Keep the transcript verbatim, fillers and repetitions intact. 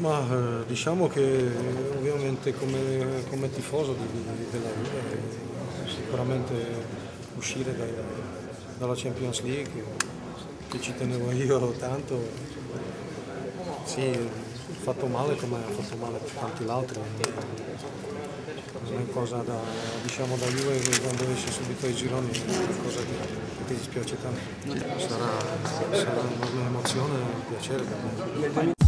Ma eh, diciamo che ovviamente come, come tifoso di, di, della Juve eh, sicuramente uscire dai, dalla Champions League, che ci tenevo io tanto, sì, ho fatto male come ha fatto male per tanti altri. Non è cosa da, diciamo, da Juve che quando esce subito ai gironi è una cosa che, che ti dispiace tanto. Sarà, sarà un'enorme emozione e un piacere per me.